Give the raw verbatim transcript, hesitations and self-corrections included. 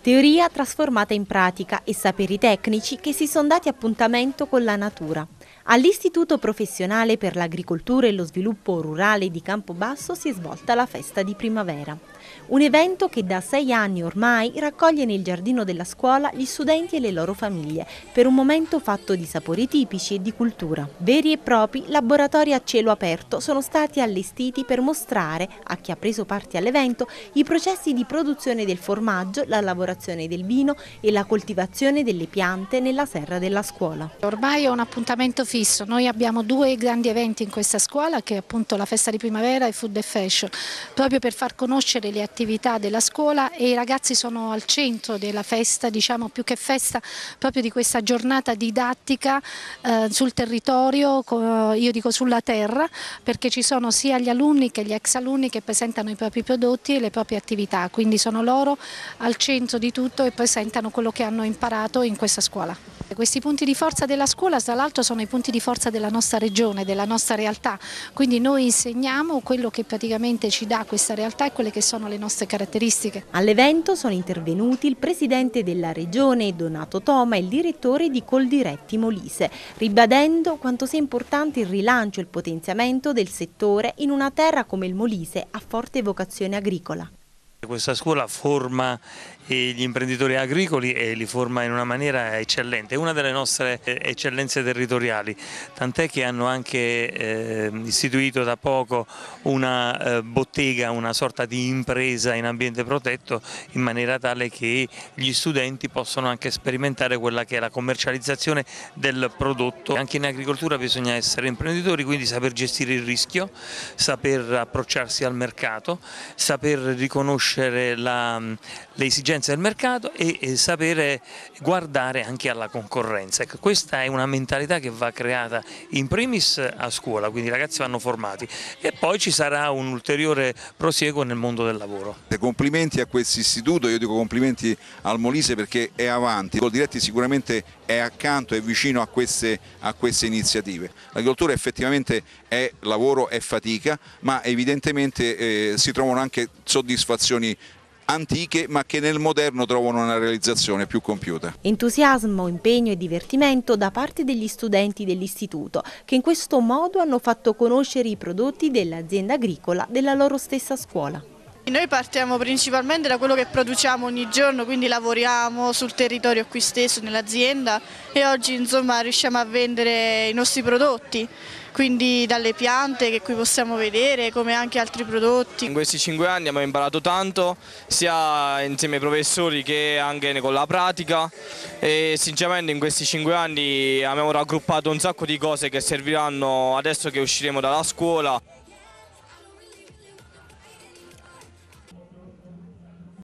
Teoria trasformata in pratica e saperi tecnici che si sono dati appuntamento con la natura. All'Istituto Professionale per l'Agricoltura e lo Sviluppo Rurale di Campobasso si è svolta la festa di primavera. Un evento che da sei anni ormai raccoglie nel giardino della scuola gli studenti e le loro famiglie per un momento fatto di sapori tipici e di cultura. Veri e propri laboratori a cielo aperto sono stati allestiti per mostrare a chi ha preso parte all'evento i processi di produzione del formaggio, la lavorazione del vino e la coltivazione delle piante nella serra della scuola. Ormai è un appuntamento fisso, noi abbiamo due grandi eventi in questa scuola che è appunto la festa di primavera e Food and Fashion, proprio per far conoscere le attività della scuola, e i ragazzi sono al centro della festa, diciamo più che festa, proprio di questa giornata didattica eh, sul territorio, io dico sulla terra, perché ci sono sia gli alunni che gli ex alunni che presentano i propri prodotti e le proprie attività, quindi sono loro al centro di tutto e presentano quello che hanno imparato in questa scuola. Questi punti di forza della scuola tra l'altro sono i punti di forza della nostra regione, della nostra realtà, quindi noi insegniamo quello che praticamente ci dà questa realtà e quelle che sono le nostre caratteristiche. All'evento sono intervenuti il presidente della regione Donato Toma e il direttore di Coldiretti Molise, ribadendo quanto sia importante il rilancio e il potenziamento del settore in una terra come il Molise a forte vocazione agricola. Questa scuola forma gli imprenditori agricoli e li forma in una maniera eccellente, è una delle nostre eccellenze territoriali, tant'è che hanno anche eh, istituito da poco una eh, bottega, una sorta di impresa in ambiente protetto, in maniera tale che gli studenti possono anche sperimentare quella che è la commercializzazione del prodotto. Anche in agricoltura bisogna essere imprenditori, quindi saper gestire il rischio, saper approcciarsi al mercato, saper riconoscere la, le esigenze del mercato e, e sapere guardare anche alla concorrenza. Ecco, questa è una mentalità che va creata in primis a scuola, quindi i ragazzi vanno formati e poi ci sarà un ulteriore prosieguo nel mondo del lavoro. Complimenti a questo istituto, io dico complimenti al Molise perché è avanti, Coldiretti sicuramente è accanto e vicino a queste, a queste iniziative. L'agricoltura effettivamente è lavoro, è fatica, ma evidentemente eh, si trovano anche soddisfazioni antiche ma che nel moderno trovano una realizzazione più compiuta. Entusiasmo, impegno e divertimento da parte degli studenti dell'istituto che in questo modo hanno fatto conoscere i prodotti dell'azienda agricola della loro stessa scuola. Noi partiamo principalmente da quello che produciamo ogni giorno, quindi lavoriamo sul territorio qui stesso nell'azienda e oggi insomma riusciamo a vendere i nostri prodotti, quindi dalle piante che qui possiamo vedere come anche altri prodotti. In questi cinque anni abbiamo imparato tanto sia insieme ai professori che anche con la pratica e sinceramente in questi cinque anni abbiamo raggruppato un sacco di cose che serviranno adesso che usciremo dalla scuola.